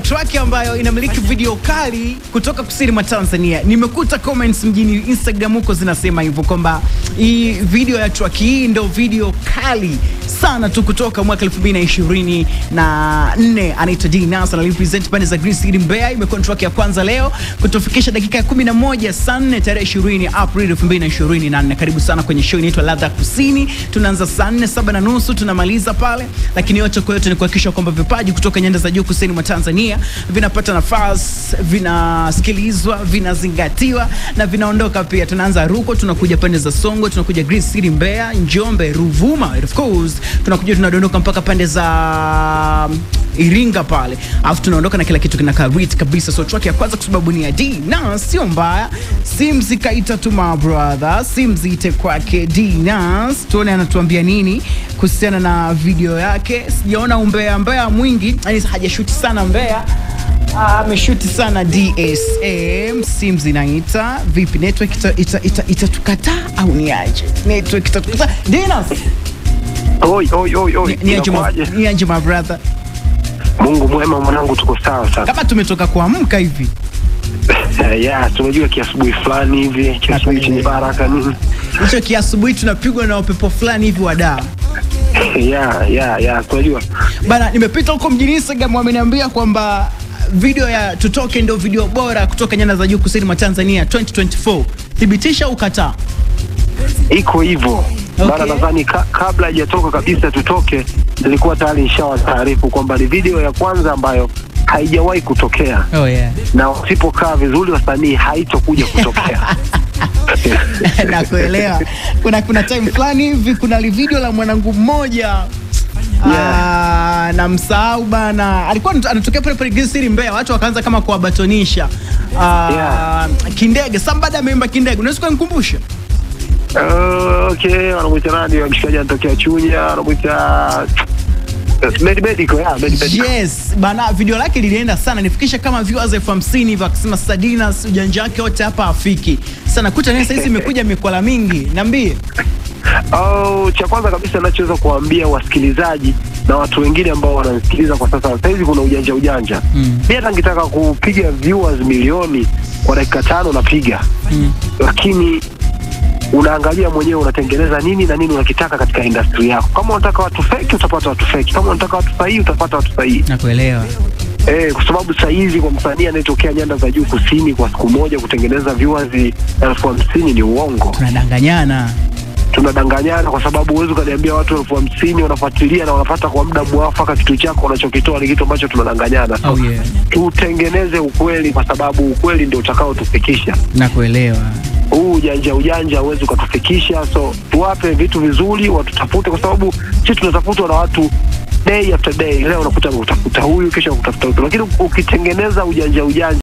track ambayo inamiliki video kali kutoka kusini mwa Tanzania. Nimekuta comments mjini Instagram huko zinasema hivyo kwamba hii video ya track hii ndio video kali sana tu kutoka mwaka 2024. Anaitwa D-Nas na represent pande za Green City Mbeya. Imekuwa track ya kwanza leo kutufikisha dakika ya 11 saa 4 tarehe 20 April 2024. Karibu sana kwenye show inaitwa Ladha Kusini. Tunaanza saa 4:30 tunamaliza pale, lakini yote kwa yote ni kuhakikisha kwamba vipaji kutoka nyanda za juu kusini mwa Tanzania vinapata nafasi, vinasikilizwa, vinazingatiwa na vinaondoka pia. Tunaanza Ruko, tunakuja pande za Songo, tunakuja Green City Mbeya, Njombe, Ruvuma, of course tunakuja tunadondoka mpaka pande za Iringa pale. Alafu tunaondoka na kila kitu kinakaa great kabisa. So track ya kwanza kwa sababu ni ya D-Nas, sio mbaya. Simzi kaita to my brother, Simzi ite kwake D-Nas. Tuone anatuambia nini kuhusiana na video yake. Sijaona umbea mwingi, yani hajashoot sana Mbeya. Ameshoot sana DSM. Simzi naita vipi, network itatukataa au ni aje? Network itatukataa. D-Nas, Oi. ni aje my brother? Mungu mwema mwanangu, tuko sawa sana. Kama tumetoka kuamka hivi. Tunajua kiasubuhi fulani hivi, kiasubuhi chenye baraka nini. Hicho kiasubuhi tunapigwa na upepo fulani hivi wa daa. Tunajua. Bana, nimepita huko mjini Instagram wameniambia kwamba video ya Tutoke ndio video bora kutoka nyanda za juu kusini mwa Tanzania 2024. Thibitisha ukataa? Iko hivyo. Okay. Bana, nadhani kabla haijatoka kabisa Tutoke, nilikuwa tayari nishawa taarifu kwamba ni video ya kwanza ambayo haijawahi kutokea. Oh yeah. Na usipokaa vizuri wasanii haitokuja kutokea. Nakuelewa. Kuna time fulani hivi kuna video la mwanangu mmoja na msahau bana, alikuwa anatokea pale Green City Mbeya, watu wakaanza kama kuwabatonisha. Kindege, somebody ameimba Kindege. Unaweza kunikumbusha? Okay, wanamuita nani? Mshikaji anatokea Chunya, wanamuita Medical. Yes, bana, video lake lilienda sana, nifikisha kama viewers 50,000 hivi, akisema D-Nas ujanja wake wote hapa afiki. Sasa nakuta nini sasa hizi imekuja mikwala mingi. Niambie. Cha kwanza kabisa ninachoweza kuambia wasikilizaji na watu wengine ambao wananisikiliza kwa sasa, sasa hizi kuna ujanja. Mimi hata nikitaka kupiga viewers milioni kwa dakika 5 napiga. Lakini unaangalia mwenyewe unatengeneza nini na nini unakitaka katika industry yako. Kama unataka watu fake utapata watu fake, kama unataka watu sahihi utapata watu sahihi. Nakuelewa. Kwa sababu sasa hizi kwa msanii anayetokea nyanda za juu kusini kwa siku moja kutengeneza viewers 50,000 ni uongo. Tunadanganyana kwa sababu uwezo kaniambia watu 50,000 wanafuatilia na wanapata kwa muda mwafaka kitu chako unachokitoa ni kitu ambacho tunadanganyana. Oh yeah. Tutengeneze ukweli kwa sababu ukweli ndio utakao tufikisha. Nakuelewa. Ujanja uwezi ukatufikisha, so tuwape vitu vizuri watutafute, kwa sababu sisi tunatafutwa na watu day after day. Leo unakuta utafuta huyu, kesho utafuta huyu, lakini ukitengeneza ujanja